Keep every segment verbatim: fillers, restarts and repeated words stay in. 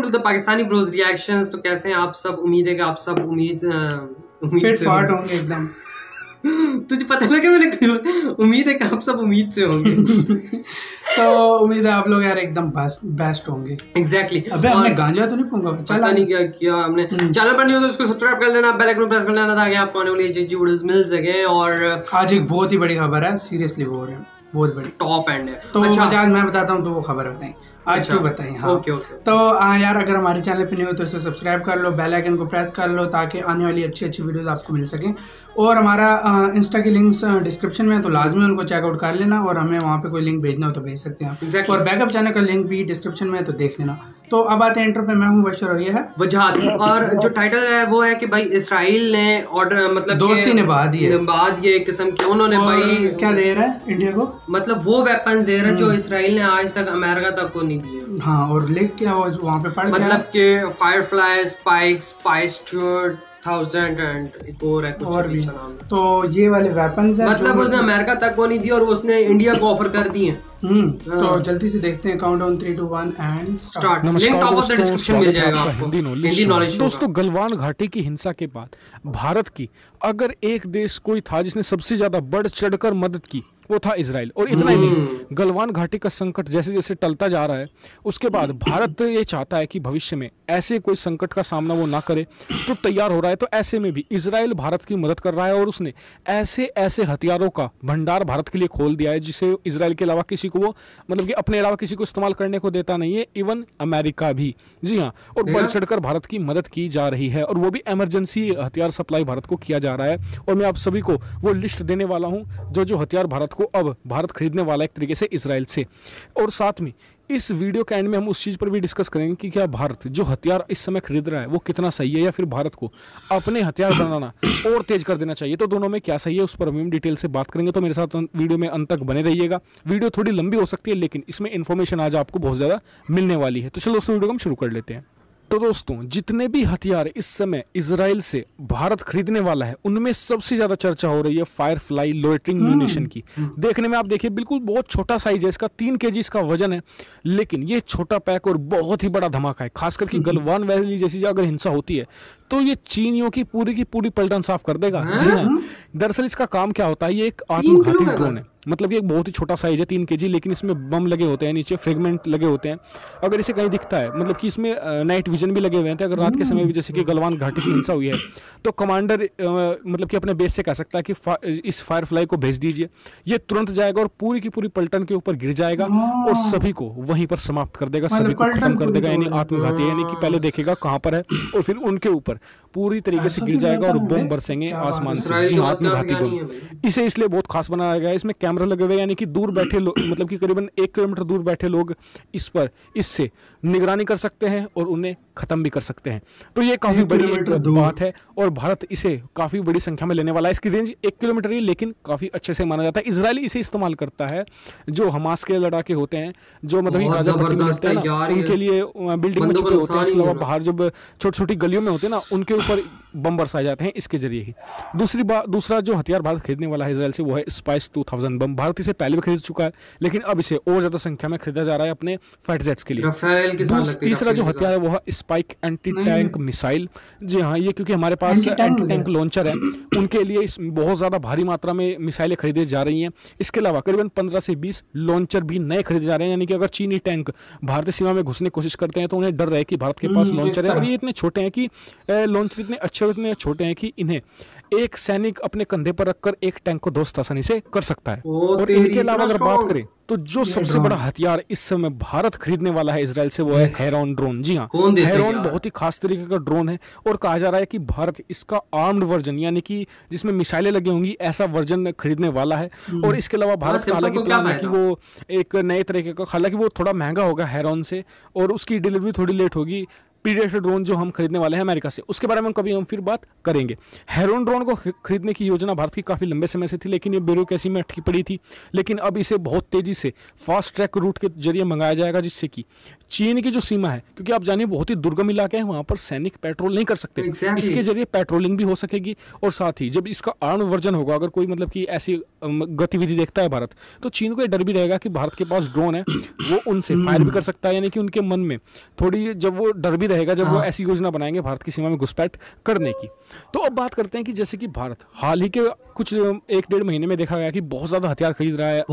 To the Pakistani bros reactions. तो कैसे हैं आप सब? उम्मीद है कि आप सब उम्मीद उम्मीद फिट से फाट होंगे एकदम। तुझे पता लगा मैंने उम्मीद है कि आप सब उम्मीद से होंगे। तो उम्मीद है आप लोग यार एकदम बेस्ट बेस्ट होंगे। Exactly exactly. अबे हमने गांजा तो नहीं पूंगा, पता नहीं क्या किया हमने। चैनल पर नहीं हो तो उसको सब्सक्राइब कर लेना, बेल आइकन प्रेस कर लेना ताकि आपको आने वाली अच्छी अच्छी वीडियोस मिल सके। और आज एक बहुत ही बड़ी खबर है, सीरियसली बोल रहे हैं, बहुत बड़ी टॉप एंड है। तो अच्छा आज मैं बताता हूँ तो वो खबर बताएं आज। अच्छा, तू बताएं। हाँ ओके ओके। तो आ, यार अगर हमारे चैनल पे नहीं हो तो इसे सब्सक्राइब कर लो, बेल आइकन को प्रेस कर लो ताकि आने वाली अच्छी अच्छी वीडियोस आपको मिल सकें। और हमारा इंस्टा की लिंक्स डिस्क्रिप्शन में है तो लाजमी उनको चेकआउट कर लेना, और हमें वहाँ पे कोई लिंक भेजना हो तो भेज सकते हैं exactly. और बैकअप चैनल का लिंक भी डिस्क्रिप्शन में है तो देख लेना। तो अब आते हैं इंटर पे। मैं हूँ मुबशिर और ये है वजाहत। और जो टाइटल है वो है कि भाई इसराइल ने ऑर्डर मतलब दोस्ती निभा दी है, निभा दी एक किस्म की। उन्होंने भाई क्या दे रहा है इंडिया को, मतलब वो वेपन्स दे रहा है जो इसराइल ने आज तक अमेरिका तक को नहीं दिए। हाँ, और लिख क्या वो वहाँ पे पढ़ मतलब कि फायरफ्लाई, स्पाइक, स्पाइस्टर्ड थाउजेंड एंड एक और है कुछ और भी। नाम है। तो ये वाले वेपन्स हैं मतलब उसने अमेरिका तक को नहीं दिया और उसने इंडिया को ऑफर कर दिए। हम्म तो जल्दी से देखते हैं। Countdown three two one and start. Link top of the description मिल जाएगा आपको। हिंदी नॉलेज दोस्तों, गलवान घाटी की हिंसा के बाद भारत की अगर एक देश कोई था जिसने सबसे ज्यादा बढ़ चढ़कर मदद की वो था इजराइल। और इतना ही नहीं, गलवान घाटी का संकट जैसे जैसे टलता जा रहा है उसके बाद भारत ये चाहता है कि भविष्य में ऐसे कोई संकट का सामना वो ना करे, तो तैयार हो रहा है। तो ऐसे में भी इजराइल भारत की मदद कर रहा है और उसने ऐसे ऐसे हथियारों का भंडार भारत के लिए खोल दिया है जिसे इजराइल के अलावा किसी को वो मतलब कि अपने अलावा किसी को इस्तेमाल करने को देता नहीं है, इवन अमेरिका भी। जी हाँ, और बढ़ चढ़कर भारत की मदद की जा रही है और वो भी इमरजेंसी हथियार सप्लाई भारत को किया जा रहा है। और मैं आप सभी को वो लिस्ट देने वाला हूँ जो जो हथियार भारत को अब भारत खरीदने वाला है एक तरीके से इजराइल से। और साथ में इस वीडियो के एंड में हम उस चीज़ पर भी डिस्कस करेंगे कि क्या भारत जो हथियार इस समय खरीद रहा है वो कितना सही है, या फिर भारत को अपने हथियार बनाना और तेज कर देना चाहिए। तो दोनों में क्या सही है उस पर हम डिटेल से बात करेंगे। तो मेरे साथ वीडियो में अंत तक बने रहिएगा। वीडियो थोड़ी लंबी हो सकती है लेकिन इसमें इन्फॉर्मेशन आज आपको बहुत ज़्यादा मिलने वाली है। तो चलो दोस्तों वीडियो को हम शुरू कर लेते हैं। तो दोस्तों, जितने भी हथियार इस समय इजराइल से भारत खरीदने वाला है उनमें सबसे ज्यादा चर्चा हो रही है फायरफ्लाई लोइटरिंग म्यूनिशन की। देखने में आप देखिए बिल्कुल बहुत छोटा साइज है इसका, तीन केजी इसका वजन है, लेकिन ये छोटा पैक और बहुत ही बड़ा धमाका है। खास करके गलवान वैली जैसी अगर हिंसा होती है तो ये चीनियों की पूरी की पूरी पलटन साफ कर देगा। जी हाँ, दरअसल इसका काम क्या होता है, ये एक आत्मघाती ड्रोन है। मतलब ये एक बहुत ही छोटा साइज है, तीन केजी, लेकिन इसमें बम लगे होते हैं, नीचे फ्रेगमेंट लगे होते हैं। अगर इसे कहीं दिखता है, मतलब कि इसमें नाइट विजन भी लगे हुए हैं, अगर रात के समय भी जैसे कि गलवान घाटी की हिंसा हुई है तो कमांडर मतलब कि अपने बेस से कह सकता है कि फा, इस फायरफ्लाई को भेज दीजिए, ये तुरंत जाएगा और पूरी की पूरी पलटन के ऊपर गिर जाएगा और सभी को वहीं पर समाप्त कर देगा, सभी को खत्म कर देगा। यानी आत्मघाती, यानी कि पहले देखेगा कहाँ पर है और फिर उनके ऊपर पूरी तरीके से गिर जाएगा और बम बरसेंगे आसमान से। जी हाँ, आत्मघाती बम। इसे इसलिए बहुत खास बनाया गया है, इसमें कैमरा लगे हुए, यानी कि दूर बैठे लोग, मतलब कि करीबन एक किलोमीटर दूर बैठे लोग इस पर इससे निगरानी कर सकते हैं और उन्हें खत्म भी कर सकते हैं। तो ये काफी बड़ी एक बात है और भारत इसे काफी बड़ी संख्या में लेने वाला है। इसकी रेंज एक किलोमीटर ही, लेकिन काफी अच्छे से माना जाता है। इजरायली इसे इस्तेमाल करता है जो हमास के लड़ाके होते हैं, जो मतलब गाजा पट्टी में होते हैं ना, उनके लिए बिल्डिंग में छुपे होते हैं। इसके अलावा बाहर जब छोटी छोटी गलियों में होते हैं ना, उनके ऊपर बम बरसाए जाते हैं इसके जरिए ही। दूसरी बात, दूसरा जो हथियार भारत खरीदने वाला है इजराइल से वो है spice two thousand bomb. Bharat इसे पहले भी खरीद चुका है लेकिन अब इसे और ज्यादा संख्या में खरीदा जा रहा है अपने फाइटर जेट्स के लिए। तीसरा जो हथियार है वो है स्पाइक एंटी टैंक मिसाइल। जी हाँ, ये क्योंकि हमारे पास एंटी टैंक लॉन्चर है, उनके लिए इस बहुत ज्यादा भारी मात्रा में मिसाइलें खरीदी जा रही हैं। इसके अलावा करीबन पंद्रह से बीस लॉन्चर भी नए खरीदे जा रहे हैं, यानी कि अगर चीनी टैंक भारतीय सीमा में घुसने की कोशिश करते हैं तो उन्हें डर रहे कि भारत के पास लॉन्चर है। और ये इतने छोटे हैं कि लॉन्चर इतने अच्छे और इतने छोटे हैं कि इन्हें एक सैनिक अपने कंधे पर रखकर एक टैंक को दोस्त आसानी से कर सकता है। और इनके अलावा अगर बात करें तो जो सबसे बड़ा हथियार इस समय भारत खरीदने वाला है इजराइल से वो है हेरॉन ड्रोन। जी हाँ, हेरॉन बहुत ही खास तरीके का ड्रोन है और कहा जा रहा है कि भारत इसका आर्म्ड वर्जन, यानी कि जिसमें मिसाइलें लगी होंगी, ऐसा वर्जन खरीदने वाला है। और इसके अलावा भारत का हालांकि प्लान है कि वो एक नए तरीके का, हालांकि वो थोड़ा महंगा होगा हेरॉन से और उसकी डिलीवरी थोड़ी लेट होगी, प्रीडेटर ड्रोन जो हम खरीदने वाले हैं अमेरिका से, उसके बारे में हम कभी हम फिर बात करेंगे। हेरोन ड्रोन को खरीदने की योजना भारत की काफ़ी लंबे समय से थी, लेकिन ये ब्यूरोक्रेसी में अटकी पड़ी थी। लेकिन अब इसे बहुत तेज़ी से फास्ट ट्रैक रूट के जरिए मंगाया जाएगा, जिससे कि चीन की जो सीमा है, क्योंकि आप जानिए बहुत ही दुर्गम इलाके हैं, वहाँ पर सैनिक पेट्रोल नहीं कर सकते, exactly. इसके जरिए पेट्रोलिंग भी हो सकेगी। और साथ ही जब इसका आर्म वर्जन होगा, अगर कोई मतलब कि ऐसी गतिविधि देखता है भारत, तो चीन को ये डर भी रहेगा कि भारत के पास ड्रोन है, वो उनसे फायर भी कर सकता है। यानी कि उनके मन में थोड़ी जब वो डर भी रहेगा जब हाँ। वो ऐसी योजना बनाएंगे भारत की सीमा में घुसपैठ करने की। तो अब बात करते हैं कि जैसे कि भारत हाल ही के कुछ एक डेढ़ महीने में देखा गया कि बहुत ज्यादा हथियार खरीद रहा है,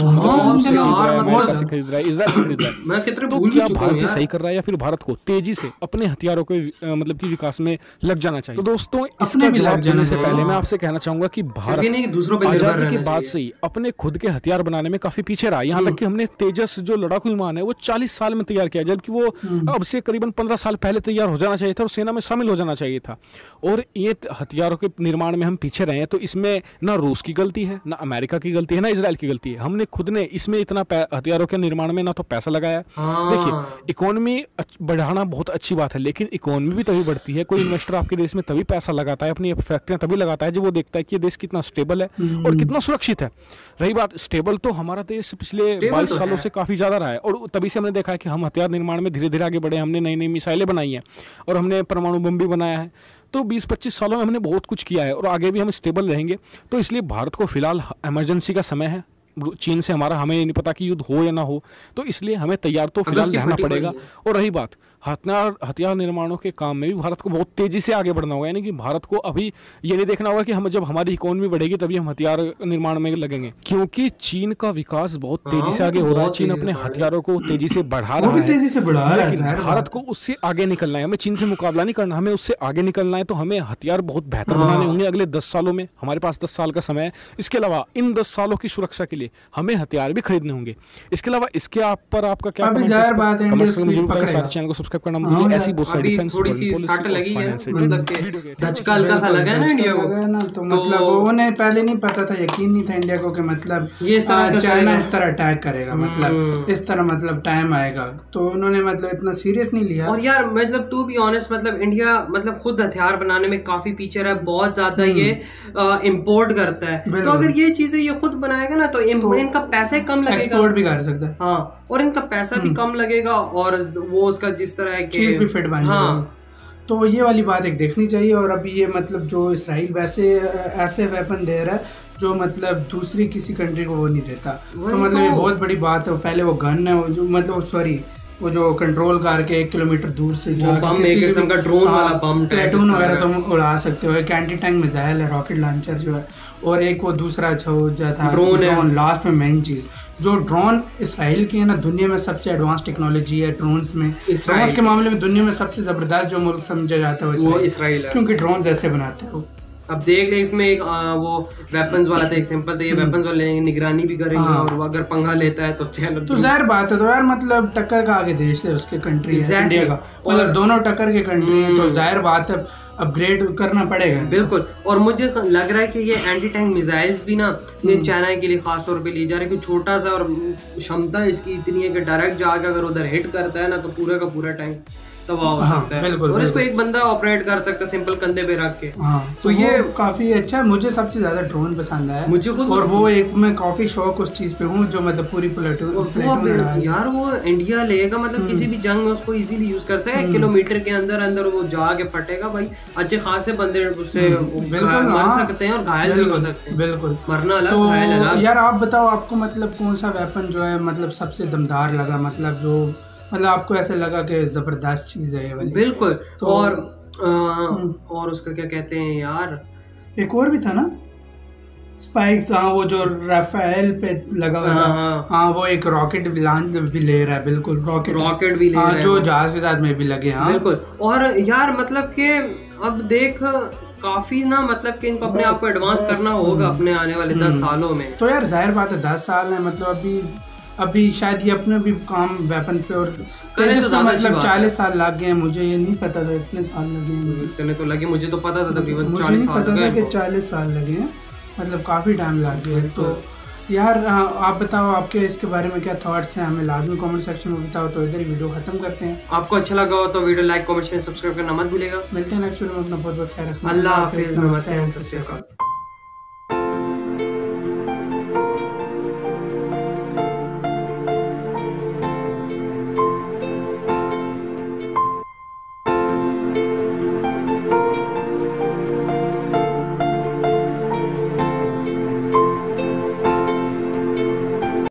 अमेरिका से खरीद रहा है, इजराइल से खरीद रहा है। तो क्या भारत सही कर रहा है या फिर भारत को तेजी से अपने हथियारों के मतलब की विकास में लग जाना चाहिए? तो दोस्तों, इसका जवाब देने से पहले मैं आपसे कहना चाहूंगा कि भारत आजादी के बाद से ही अपने खुद के हथियार बनाने में काफी पीछे रहा। यहाँ तक कि हमने तेजस जो लड़ाकू विमान है वो चालीस साल में तैयार किया, जबकि वो अब से करीबन पंद्रह साल पहले तैयार हो जाना चाहिए था और सेना में शामिल हो जाना चाहिए था। और ये हथियारों के निर्माण में हम पीछे रहे हैं, तो इसमें ना रूस की गलती है, ना अमेरिका की गलती है, ना इजराइल की गलती है। हमने खुद ने इसमें इतना हथियारों के निर्माण में ना तो पैसा लगाया। देखिए, इकोनॉमी बढ़ाना बहुत अच्छी बात है, लेकिन इकोनॉमी भी तभी बढ़ती है, कोई इन्वेस्टर आपके देश में तभी पैसा लगाता है, अपनी फैक्ट्रियां तभी लगाता है जब वो देखता है कि ये देश कितना स्टेबल है और कितना सुरक्षित है। रही बात स्टेबल, तो हमारा देश पिछले बाईस सालों से काफी ज्यादा रहा है और तभी से हमने देखा है कि हम हथियार निर्माण में धीरे धीरे आगे बढ़े। हमने नई नई मिसाइलें बनाई हैं और हमने परमाणु बम भी बनाया है। तो बीस पच्चीस सालों में हमने बहुत कुछ किया है और आगे भी हम स्टेबल रहेंगे। तो इसलिए भारत को फिलहाल इमरजेंसी का समय है। चीन से हमारा हमें नहीं पता कि युद्ध हो या ना हो, तो इसलिए हमें तैयार तो फिलहाल रहना पड़ेगा। और रही बात हथियार हथियार निर्माणों के काम में भी भारत को बहुत तेजी से आगे बढ़ना होगा। यानी कि भारत को अभी ये नहीं देखना होगा कि हम जब हमारी इकोनॉमी बढ़ेगी तभी हम हथियार निर्माण में लगेंगे, क्योंकि चीन का विकास बहुत तेजी से आगे हो रहा है। चीन अपने हथियारों को तेजी से बढ़ा रहा है, तेजी से बढ़ा रहा है, लेकिन भारत को उससे आगे निकलना है। हमें चीन से मुकाबला नहीं करना, हमें उससे आगे निकलना है। तो हमें हथियार बहुत बेहतर बनाने होंगे अगले दस सालों में। हमारे पास दस साल का समय है। इसके अलावा इन दस सालों की सुरक्षा के लिए हमें हथियार भी खरीदने होंगे। इसके अलावा इसके आप पर आपका क्या कमेंट है? चैनल को सब्सक्राइब करना मत भूलिए। ऐसी बहुत सारी डिफेंस थोड़ी सी सट लगी है, मतलब के धचका हल्का सा लगा है ना इंडिया को ना, तो मतलब उन्हें पहले नहीं पता था, यकीन नहीं था इंडिया को कि मतलब ये इस तरह चाइना इस तरह अटैक करेगा, मतलब इस तरह मतलब टाइम आएगा। तो उन्होंने मतलब इतना सीरियस नहीं लिया। और यार मतलब टू बी ऑनेस्ट, मतलब इंडिया मतलब खुद हथियार बनाने में काफी पीछे है, बहुत ज्यादा ये इम्पोर्ट करता है। तो अगर ये चीजें ये खुद बनाएगा ना तो इनका पैसे कम लगेगा, एक्सपोर्ट भी कर सकता है। हाँ, और इनका पैसा भी कम लगेगा और वो उसका जिस तरह के चीज भी फिट बन जाएगा। हाँ। तो ये वाली बात एक देखनी चाहिए। और अभी ये मतलब जो इसराइल वैसे ऐसे वेपन दे रहा है जो मतलब दूसरी किसी कंट्री को वो नहीं देता, तो मतलब ये बहुत बड़ी बात है। पहले वो गन है वो जो मतलब सॉरी वो जो कंट्रोल करके एक किलोमीटर दूर से जो बम, एक किस्म का ड्रोन वाला बम, प्लेटून वगैरह तुम उड़ा सकते हो। एक एंटी टैंक मिसाइल है, रॉकेट लॉन्चर जो है, और एक वो दूसरा जो था ड्रोन है। लास्ट में मेन चीज जो ड्रोन इसराइल की है ना, दुनिया में सबसे एडवांस टेक्नोलॉजी है ड्रोन्स में। ड्रोन्स के मामले में दुनिया में सबसे जबरदस्त जो मुल्क समझा जाता है वो इसराइल है, क्योंकि ड्रोन्स ऐसे बनाते हैं। अब देख ले इसमें एक आ, वो वेपन्स वाला था, एक सिंपल था, ये वेपन्स वाले निगरानी भी करेंगे। हाँ। और अगर पंगा लेता है तो चलो तो जाहिर बात है। तो यार मतलब टक्कर का आगे देश है उसके कंट्री exactly. इंडिया का, मतलब दोनों टक्कर के कंट्री हैं, तो जाहिर बात है अपग्रेड करना पड़ेगा। बिल्कुल। और मुझे लग रहा है कि ये एंटी टैंक मिसाइल्स भी ना ये चाइना के लिए खास तौर पे लिए जा रहे हैं, कि छोटा सा और क्षमता इसकी इतनी है कि डायरेक्ट जाकर अगर उधर हिट करता है ना तो पूरा का पूरा टैंक तबाह हो सकता है। बिल्कुल, और इसको एक बंदा ऑपरेट कर सकता है सिंपल कंधे पे रख के। हाँ, तो, तो ये काफी अच्छा है। मुझे सबसे ज्यादा ड्रोन पसंद आया मुझे खुद, और वो एक मैं काफी शौक उस चीज पे हूँ जो मतलब पूरी प्लेटून यार वो इंडिया लेगा, मतलब किसी भी जंग में उसको इजीली यूज करता है। एक किलोमीटर के अंदर अंदर वो जाके फटेगा भाई, अच्छे खासे बंदे उससे मर सकते हैं और घायल भी हो सकते हैं। बिल्कुल, मरना अलग घायल अलग। यार आप बताओ आपको मतलब कौन सा वेपन जो है मतलब सबसे दमदार लगा, मतलब जो मतलब आपको ऐसे लगा कि जबरदस्त चीज है ये वाली? बिल्कुल। तो और आ, और उसका क्या कहते हैं यार, एक और भी था ना स्पाइक्स। हाँ, वो जो राफेल पे लगा हुआ था। हाँ, हाँ, वो एक रॉकेट लॉन्च भी ले रहा है। बिल्कुल, रॉकेट रॉकेट भी ले रहा है, जो जहाज के साथ में भी लगे। हाँ बिल्कुल। और यार मतलब कि अब देख काफी ना मतलब कि इनको अपने आप को एडवांस करना होगा अपने आने वाले दस सालों में। तो यार जाहिर बात है दस साल है, मतलब अभी अभी शायद ये अपने भी काम वेपन पे और करें तो मतलब चालीस साल लग गए। मुझे ये नहीं पता था इतने साल लगे, इतने तो लगे। मुझे तो पता था तकरीबन चालीस साल लगे, कि चालीस साल लगे हैं, मतलब काफी टाइम लग गया। तो यार आप बताओ आपके इसके बारे में क्या थॉट्स हैं, हमें लाजमी कमेंट सेक्शन में बताओ। तो इधर ही वीडियो खत्म करते हैं। आपको अच्छा लगा हो तो video like comment share subscribe करना मत भूलिएगा। मिलते हैं नेक्स्ट वीडियो में, अपना बहुत बहुत ख्याल रखना। अल्लाह हाफिज, नमस्ते, सत श्री अकाल।